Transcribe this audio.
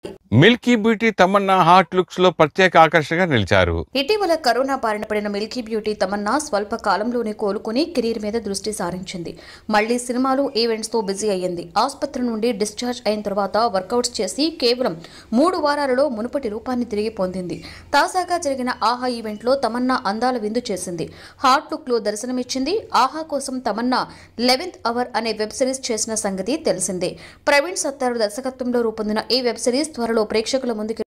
Milky beauty Tamannaah hot looks లో ప్రత్యేక ఆకర్షణగా నిలిచారు. ఇటీవల కరోనా బారిన పడిన మిల్కీ బ్యూటీ తమన్నా స్వల్ప కాలంలోనే కోలుకుని కెరీర్ మీద దృష్టి సారించింది. మళ్లీ సినిమాలు, ఈవెంట్స్ తో బిజీ అయ్యింది. ఆసుపత్రి నుండి డిశ్చార్జ్ అయిన తర్వాత వర్కౌట్స్ చేసి కేవలం 3 వారాలలో మునుపటి రూపాన్ని తిరిగి పొందింది. తాజాగా జరిగిన ఆహా ఈవెంట్ లో తమన్నా అందాల విందు చేసింది. హాట్ లుక్ లో దర్శనమిచ్చింది. ఆహా కోసం తమన్నా 11th అవర్ అనే వెబ్ సిరీస్ చేసిన సంగతి తెలిసిందే. ప్రవీణ్ సత్తారు దర్శకత్వంలో రూపొందిన ఈ వెబ్ సిరీస్ త్వరలో ప్రేక్షకుల ముందుకు